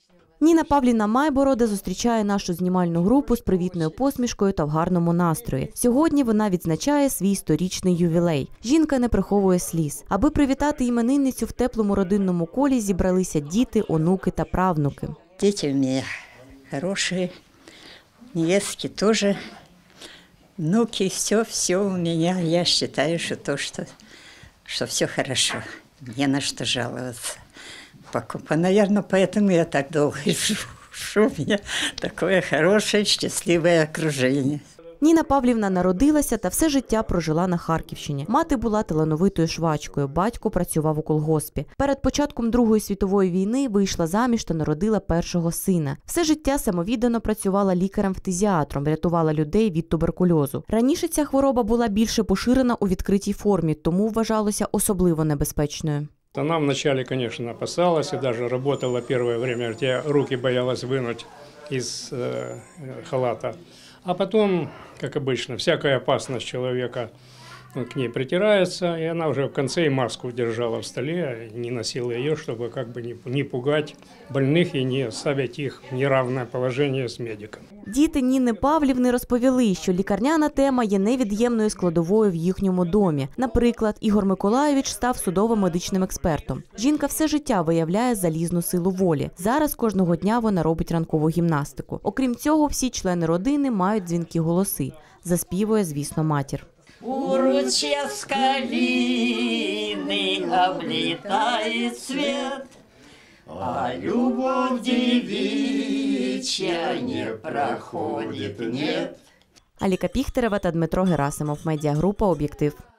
Ніна Павлівна Майборода зустрічає нашу знімальну групу з привітною посмішкою та в гарному настрої. Сьогодні вона відзначає свій 100-річний ювілей. Жінка не приховує сліз. Аби привітати іменинницю в теплому родинному колі зібралися діти, онуки та правнуки. Діти у мене хороші, невестки теж, внуки, все у мене. Я вважаю, що все хорошо, не на що жалуватися. Наверное, поэтому я так долго и живу. У меня такое хорошее, счастливое окружение. Ніна Павлівна народилася та все життя прожила на Харківщині. Мати була талановитою швачкою, батько працював у колгоспі. Перед початком Другої світової війни вийшла заміж та народила першого сина. Все життя самовіддано працювала лікарем-фтизіатром, рятувала людей від туберкульозу. Раніше ця хвороба була більше поширена у відкритій формі, тому вважалося особливо небезпечною. Она вначале, конечно, опасалась и даже работала первое время, я руки боялась вынуть из халата. А потом, как обычно, всякая опасность человека к ней притирается, и она уже в конце и маску держала в столе, не носила ее, чтобы как бы не пугать больных и не ставить их в неравное положение с медиком. Діти Ніни Павлівни розповіли, що лікарняна тема є невід'ємною складовою в їхньому домі. Наприклад, Ігор Миколайович став судово-медичним експертом. Жінка все життя виявляє залізну силу волі. Зараз кожного дня вона робить ранкову гімнастику. Окрім цього, всі члени родини мають дзвінкі голоси. Заспівує, звісно, матір. У ручья с калины облетает свет, а любовь девичья не проходит, нет. Аліка Піхтерева та Дмитро Герасимов. Медіагрупа «Об'єктив».